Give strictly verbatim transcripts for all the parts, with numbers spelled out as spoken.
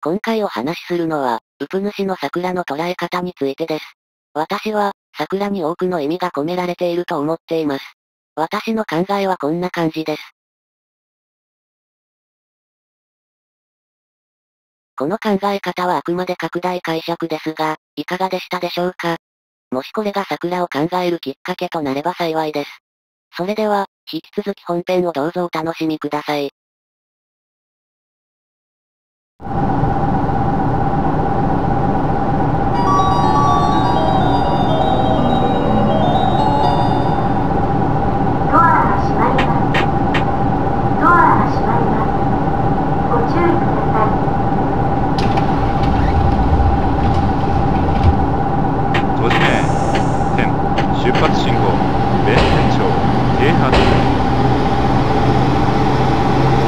今回お話しするのは、ウプ主の桜の捉え方についてです。私は、桜に多くの意味が込められていると思っています。私の考えはこんな感じです。この考え方はあくまで拡大解釈ですが、いかがでしたでしょうか？もしこれが桜を考えるきっかけとなれば幸いです。それでは、引き続き本編をどうぞお楽しみください。 ドアが閉まります。ドアが閉まります。ご注意ください。 閉じめ。点。出発信号。弁天町。京阪。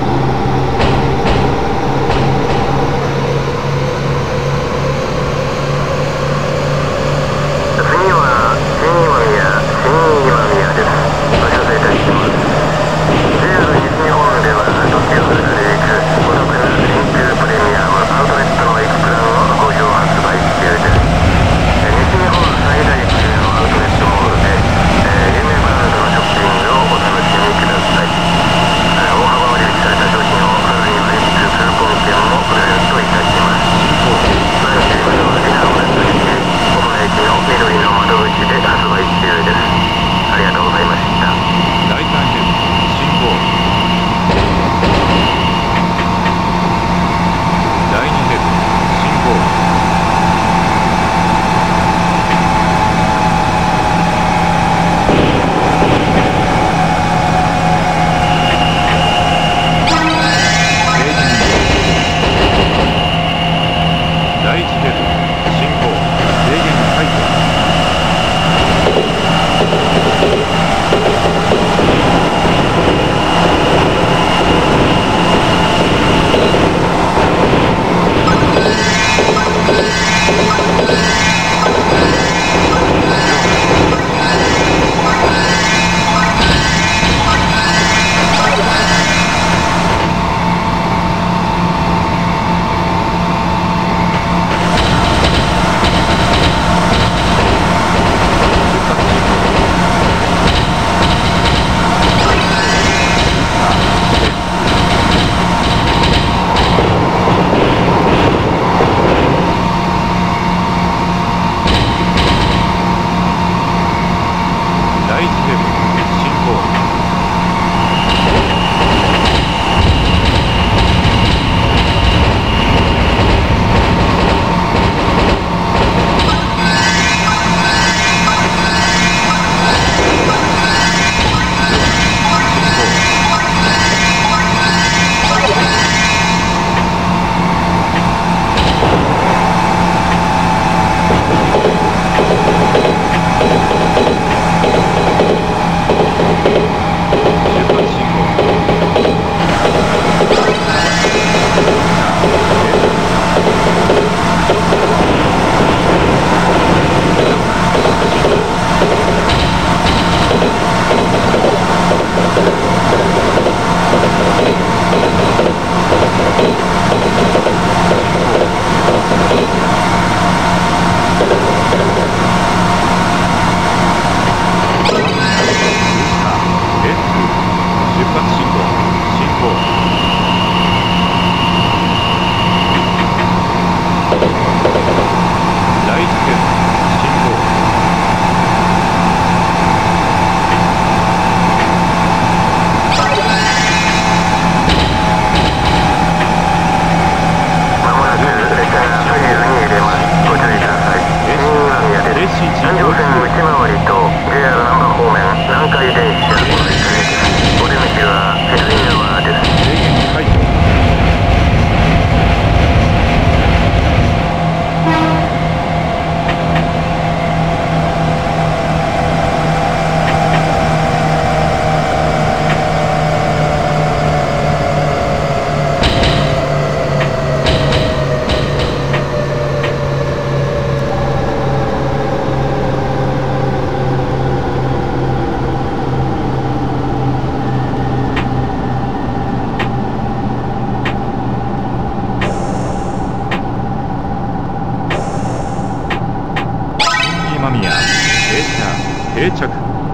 定着。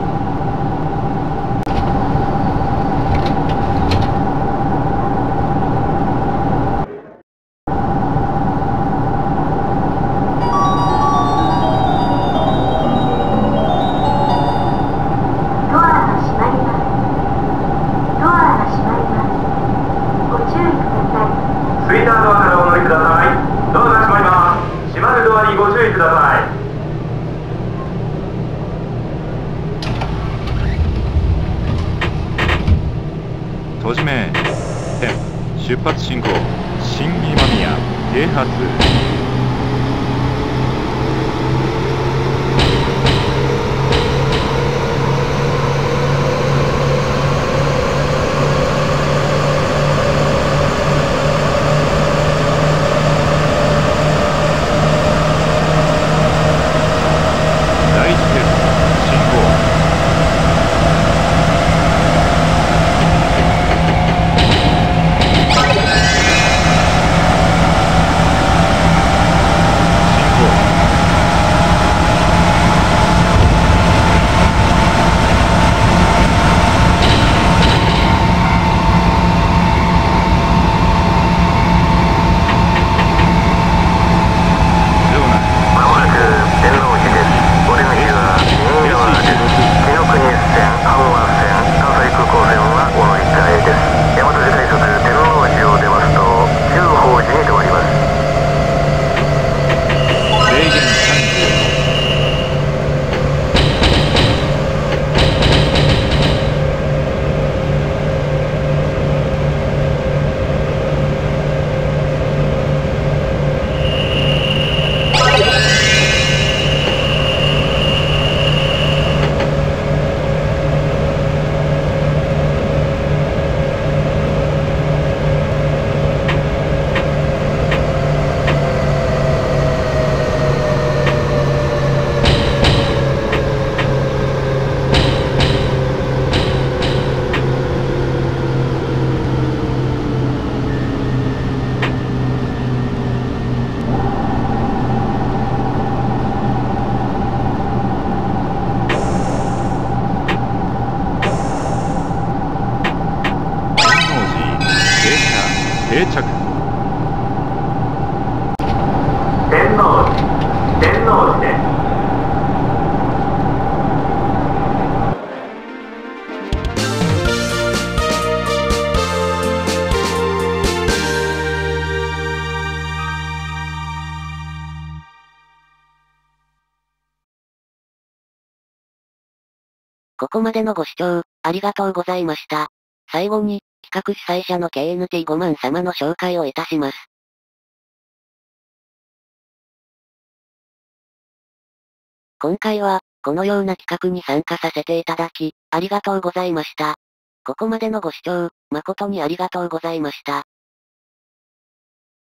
ドアが閉まります。ドアが閉まります。ご注意ください。 スイータードアからお乗りください。ドアが閉まります。閉まるドアにご注意ください。 閉じ目。点。出発信号。新今宮。停発。第一テスト。信号。定着。 天王寺、天王寺です。 ここまでのご視聴、ありがとうございました。最後に、企画主催者の ケーエヌティーご 万様の紹介をいたします。今回は、このような企画に参加させていただき、ありがとうございました。ここまでのご視聴、誠にありがとうございました。